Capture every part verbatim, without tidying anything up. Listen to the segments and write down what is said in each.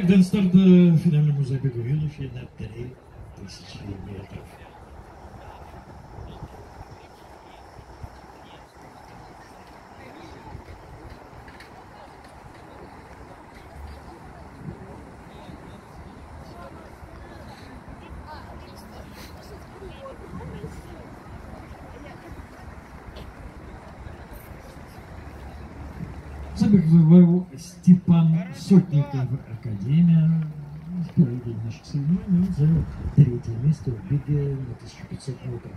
дан старт финальному забегу юношей на три тысячи метров. Забег вывел Степан Сотников, Академия. Первый день наших соревнований он занял третье место в беге на тысячу пятьсот метров.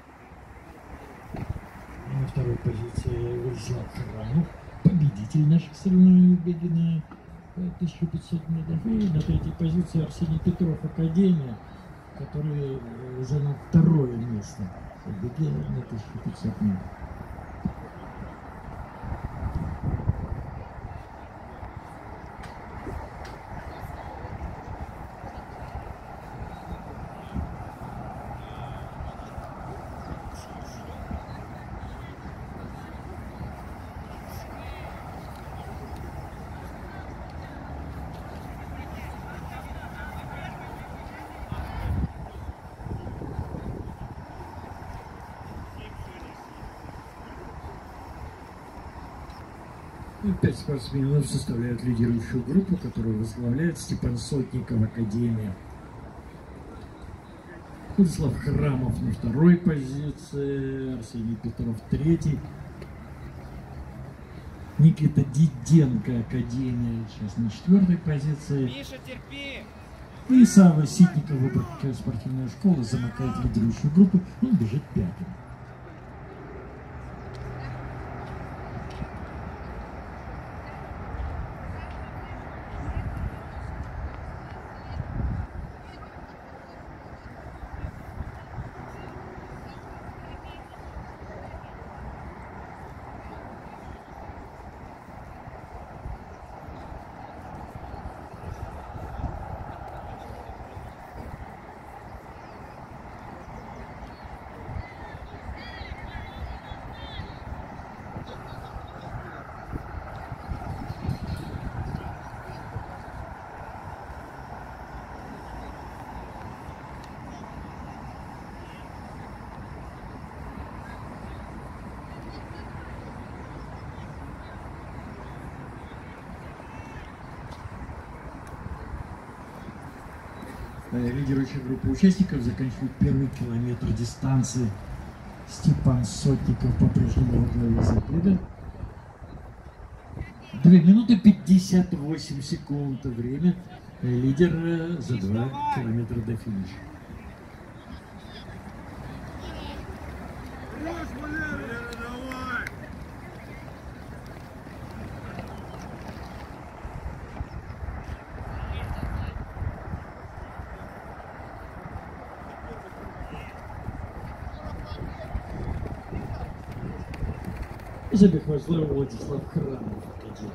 На второй позиции Владислав Храмов, победитель наших соревнований в беге на тысячу пятьсот метров. И на третьей позиции Арсений Петров, Академия, который занял второе место в беге на тысячу пятьсот метров. Пять спортсменов составляют лидирующую группу, которую возглавляет Степан Сотников, Академия. Владислав Храмов на второй позиции, Арсений Петров третий, Никита Диденко, Академия, сейчас на четвертой позиции. Миша, терпи! И Сава Ситников, Выборгская спортивная школа, замыкает лидирующую группу, он бежит пятым. Лидирующая группа участников заканчивает первый километр дистанции. Степан Сотников по-прежнему во главе забега. две минуты пятьдесят восемь секунд. Время лидера за два километра до финиша. Забег возглавил Владислав Храмов, Академия.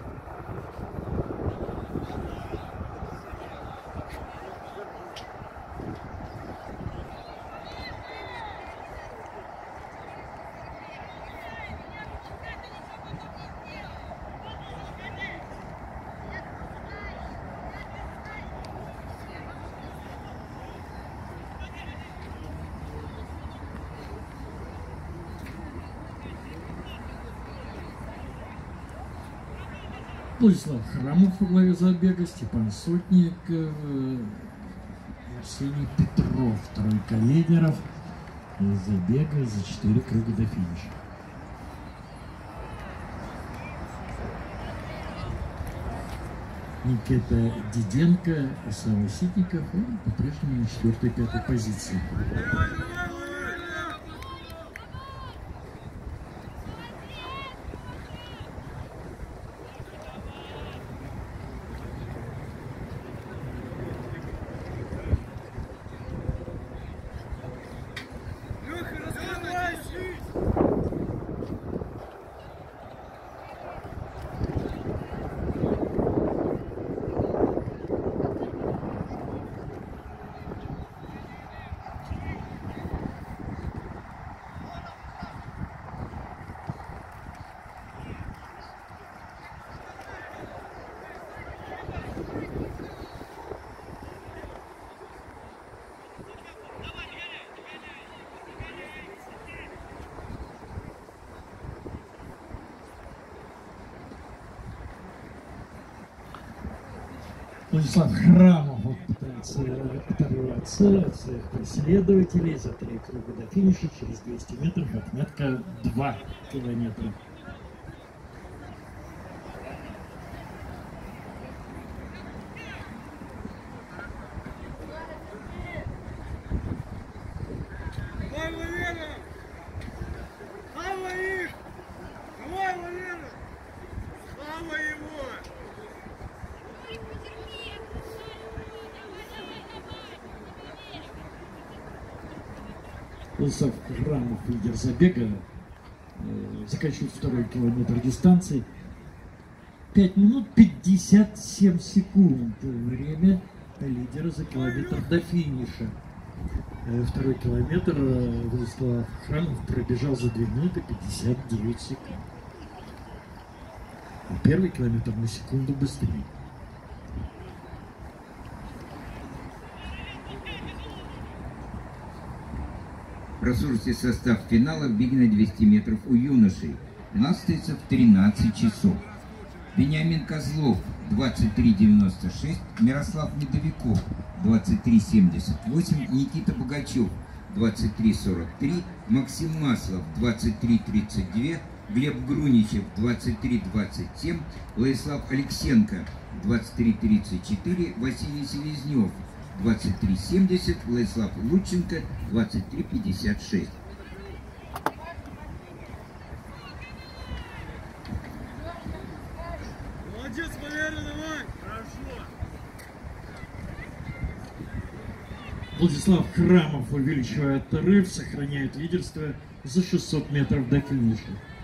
Владислав Храмов во главе забега, Степан Сотников, Арсений Петров, тройка лидеров забега за четыре круга до финиша. Никита Диденко, Сава Ситников, он по-прежнему на четвертой-пятой позиции. Владислав Храмов вот пытается оторваться от своих преследователей за три круга до финиша. Через двести метров отметка два километра. Владислав Храмов, лидер забега, э, заканчивает второй километр дистанции. пять минут пятьдесят семь секунд. Время лидера за километр до финиша. Э, второй километр э, Владислав Храмов пробежал за две минуты пятьдесят девять секунд. А первый километр на секунду быстрее. Просрочный состав финала в беге на двести метров у юношей. У нас остается в тринадцать часов. Вениамин Козлов двадцать три девяносто шесть, Мирослав Медовиков двадцать три семьдесят восемь, Никита Богачев двадцать три сорок три, Максим Маслов двадцать три тридцать два, Глеб Груничев двадцать три двадцать семь, Владислав Алексенко двадцать три тридцать четыре, Василий Селезнев двадцать три семьдесят, Владислав Лученко двадцать три пятьдесят шесть. Молодец, Валера, давай! Хорошо! Владислав Храмов увеличивает отрыв, сохраняет лидерство за шестьсот метров до финиша.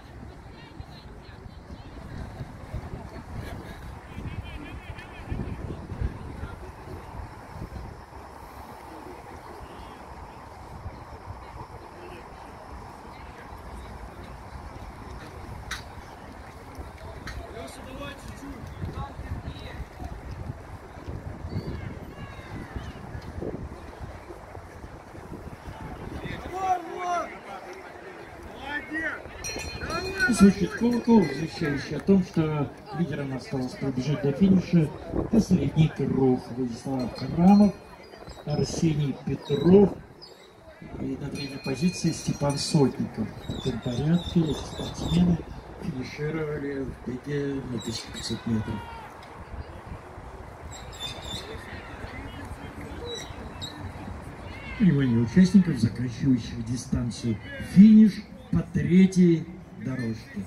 Звучит колокол, извещающий о том, что лидерам осталось пробежать до финиша последний круг. Владислав Храмов, Арсений Петров и на третьей позиции Степан Сотников. В таком порядке эти спортсмены финишировали в беге на тысячу пятьсот метров. Внимание участников, заканчивающих дистанцию. Финиш по третьей дорожке.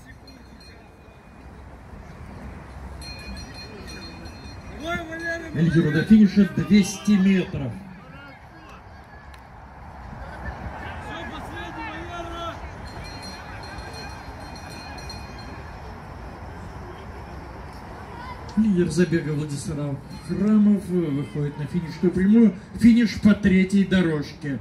Лидеру до финиша двести метров. Лидер забега Владислав Храмов выходит на финишную прямую. Финиш по третьей дорожке.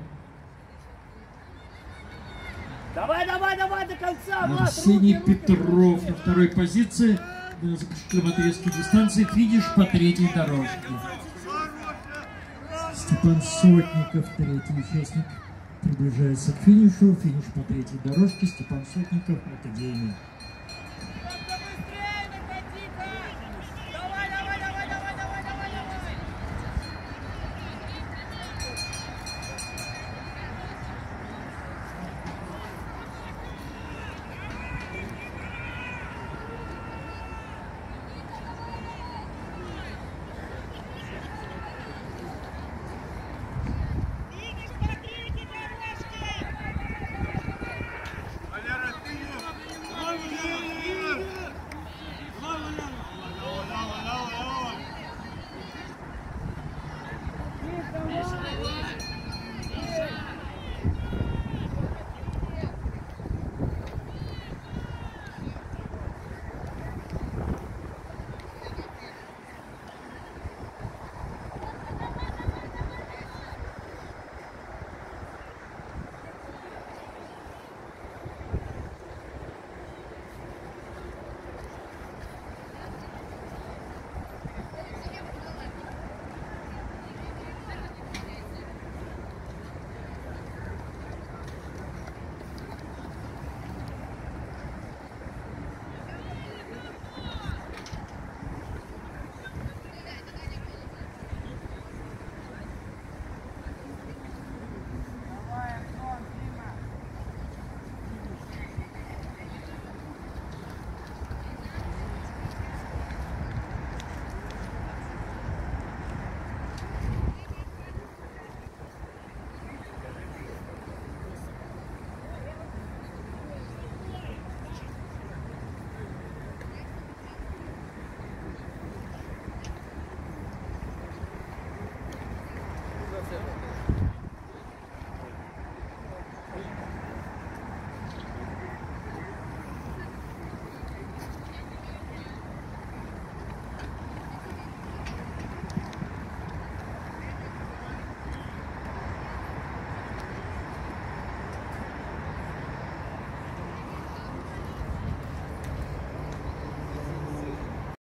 Давай, давай, давай до конца, Влад! Арсений руки, руки, Петров руки. на второй позиции. На заключительном отрезке дистанции. Финиш по третьей дорожке. Степан Сотников, третий участник, приближается к финишу. Финиш по третьей дорожке. Степан Сотников, Академия.